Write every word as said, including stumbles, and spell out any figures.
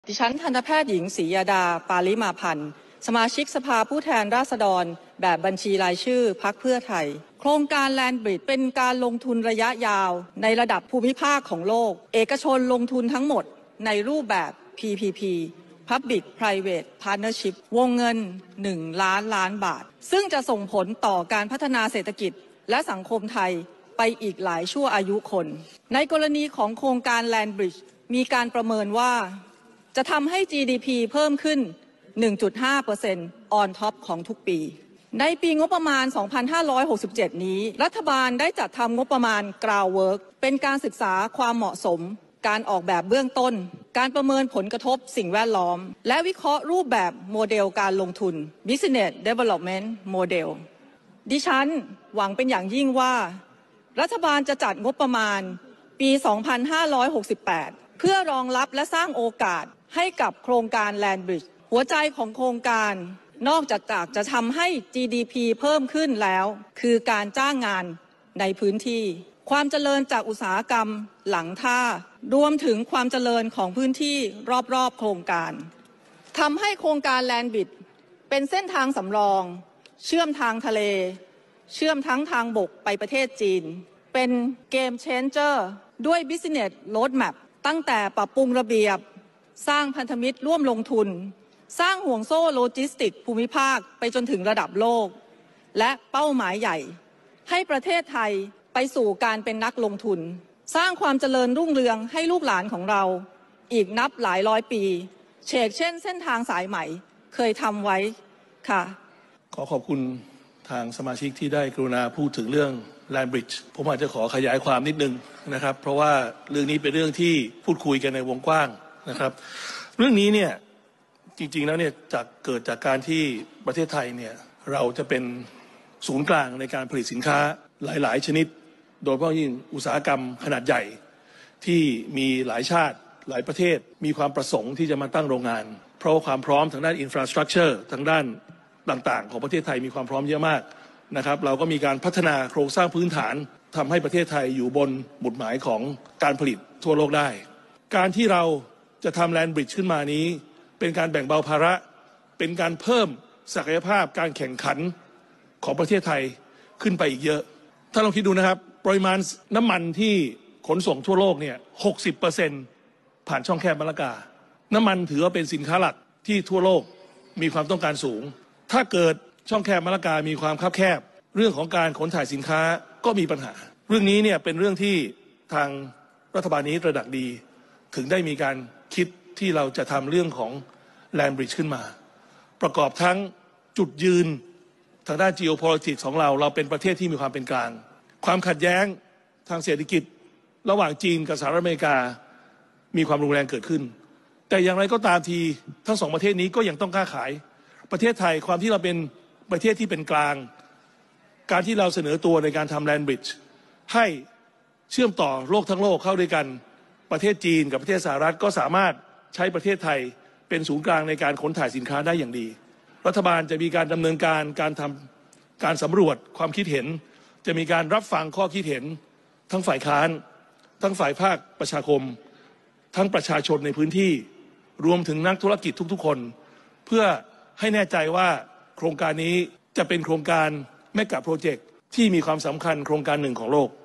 ดิฉันทันตแพทย์หญิงศรียาดาปาลิมาพันธ์สมาชิกสภาผู้แทนราษฎรแบบบัญชีรายชื่อพรรคเพื่อไทยโครงการแลนด์บริดจ์เป็นการลงทุนระยะยาวในระดับภูมิภาคของโลกเอกชนลงทุนทั้งหมดในรูปแบบ พี พี พี Public Private Partnership วงเงินหนึ่งล้านล้านบาทซึ่งจะส่งผลต่อการพัฒนาเศรษฐกิจและสังคมไทยไปอีกหลายชั่วอายุคนในกรณีของโครงการแลนด์บริดจ์มีการประเมินว่าจะทำให้ จี ดี พี เพิ่มขึ้น หนึ่งจุดห้าเปอร์เซ็นต์ on top ของทุกปีในปีงบประมาณ สองพันห้าร้อยหกสิบเจ็ด นี้รัฐบาลได้จัดทำงบประมาณ Groundwork เป็นการศึกษาความเหมาะสมการออกแบบเบื้องต้นการประเมินผลกระทบสิ่งแวดล้อมและวิเคราะห์รูปแบบโมเดลการลงทุน Business Development Model ดิฉันหวังเป็นอย่างยิ่งว่ารัฐบาลจะจัดงบประมาณปี สองพันห้าร้อยหกสิบแปด เพื่อรองรับและสร้างโอกาสให้กับโครงการแลนด์บริดจ์หัวใจของโครงการนอกจากจะทำให้ จี ดี พี เพิ่มขึ้นแล้วคือการจ้างงานในพื้นที่ความเจริญจากอุตสาหกรรมหลังท่ารวมถึงความเจริญของพื้นที่รอบๆโครงการทำให้โครงการแลนด์บริดจ์เป็นเส้นทางสำรองเชื่อมทางทะเลเชื่อมทั้งทางบกไปประเทศจีนเป็นเกมเชนเจอร์ด้วย Business Roadmap ตั้งแต่ปรับปรุงระเบียบสร้างพันธมิตรร่วมลงทุนสร้างห่วงโซ่โลจิสติกภูมิภาคไปจนถึงระดับโลกและเป้าหมายใหญ่ให้ประเทศไทยไปสู่การเป็นนักลงทุนสร้างความเจริญรุ่งเรืองให้ลูกหลานของเราอีกนับหลายร้อยปีเฉกเช่นเส้นทางสายไหมเคยทำไว้ค่ะขอขอบคุณทางสมาชิกที่ได้กรุณาพูดถึงเรื่องแลนด์บริดจ์ผมอาจจะขอขยายความนิดนึงนะครับเพราะว่าเรื่องนี้เป็นเรื่องที่พูดคุยกันในวงกว้างนะครับเรื่องนี้เนี่ยจริงๆแล้วเนี่ยจากเกิดจากการที่ประเทศไทยเนี่ยเราจะเป็นศูนย์กลางในการผลิตสินค้าหลายๆชนิดโดยเฉพาะยิ่งอุตสาหกรรมขนาดใหญ่ที่มีหลายชาติหลายประเทศมีความประสงค์ที่จะมาตั้งโรงงานเพราะความพร้อมทางด้านอินฟราสตรัคเจอร์ทางด้านต่างๆของประเทศไทยมีความพร้อมเยอะมากนะครับเราก็มีการพัฒนาโครงสร้างพื้นฐานทำให้ประเทศไทยอยู่บนหมุดหมายของการผลิตทั่วโลกได้การที่เราจะทำแลนด์บริดจ์ขึ้นมานี้เป็นการแบ่งเบาภาระเป็นการเพิ่มศักยภาพการแข่งขันของประเทศไทยขึ้นไปอีกเยอะถ้าเราคิดดูนะครับปริมาณน้ำมันที่ขนส่งทั่วโลกเนี่ย หกสิบเปอร์เซ็นต์ ผ่านช่องแคบมะละกาน้ำมันถือว่าเป็นสินค้าหลักที่ทั่วโลกมีความต้องการสูงถ้าเกิดช่องแคบมะละกามีความคับแคบเรื่องของการขนถ่ายสินค้าก็มีปัญหาเรื่องนี้เนี่ยเป็นเรื่องที่ทางรัฐบาลนี้ตระหนักดีถึงได้มีการคิดที่เราจะทำเรื่องของแลนด์บริดจ์ขึ้นมาประกอบทั้งจุดยืนทางด้าน geopolitics ของเราเราเป็นประเทศที่มีความเป็นกลางความขัดแย้งทางเศรษฐกิจระหว่างจีนกับสหรัฐอเมริกามีความรุนแรงเกิดขึ้นแต่อย่างไรก็ตามทีทั้งสองประเทศนี้ก็ยังต้องค้าขายประเทศไทยความที่เราเป็นประเทศที่เป็นกลางการที่เราเสนอตัวในการทำแลนด์บริดจ์ให้เชื่อมต่อโลกทั้งโลกเข้าด้วยกันประเทศจีนกับประเทศสหรัฐก็สามารถใช้ประเทศไทยเป็นศูนย์กลางในการขนถ่ายสินค้าได้อย่างดีรัฐบาลจะมีการดำเนินการการทำการสำรวจความคิดเห็นจะมีการรับฟังข้อคิดเห็นทั้งฝ่ายค้านทั้งฝ่ายภาคประชาคมทั้งประชาชนในพื้นที่รวมถึงนักธุรกิจทุกๆคนเพื่อให้แน่ใจว่าโครงการนี้จะเป็นโครงการเมกะโปรเจกต์ที่มีความสำคัญโครงการหนึ่งของโลก